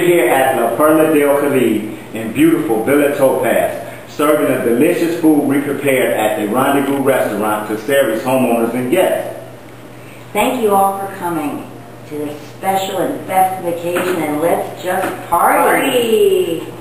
We're here at La Perla del Caribe in beautiful Villa Topaz, serving a delicious food we prepared at the Rendezvous restaurant to service homeowners and guests. Thank you all for coming to this special and festive occasion, and let's just party!